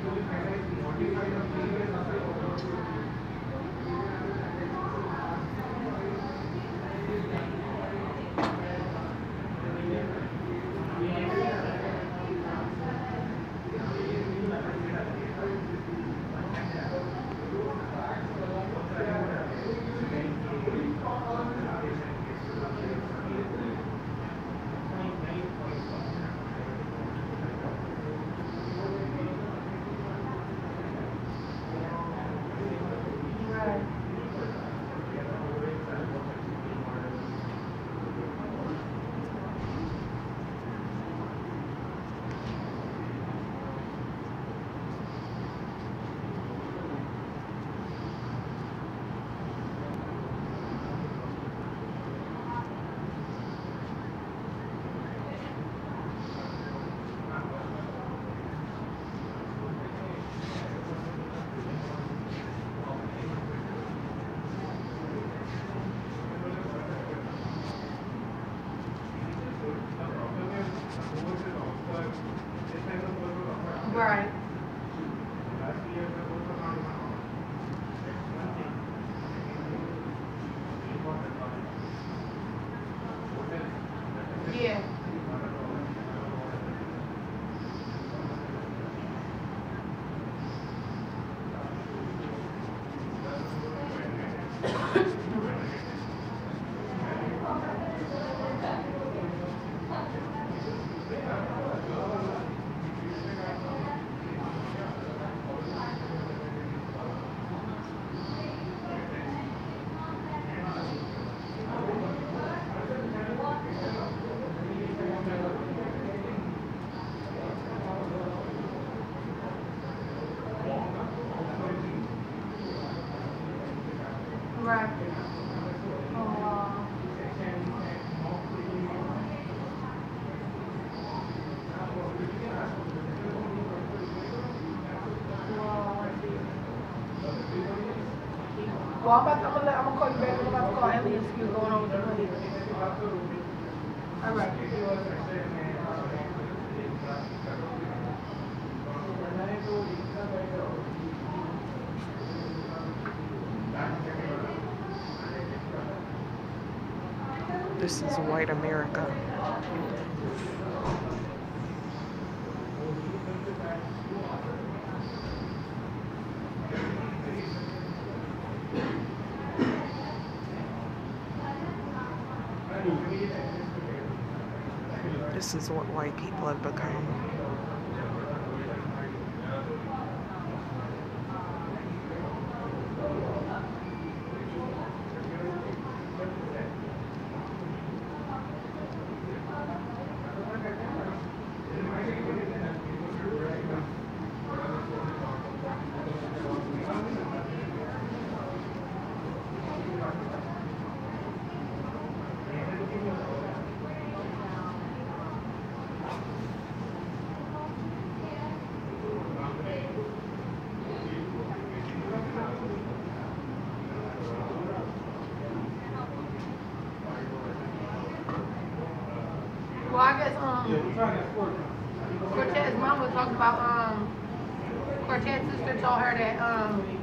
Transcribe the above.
Right. Yeah. Right. Oh, wow. Well, I'm gonna call you back. I'm about to call Ellie and see what's going on with the money. All right. This is white America. This is what white people have become. Well, I guess Cortez's mom was talking about Cortez's sister told her that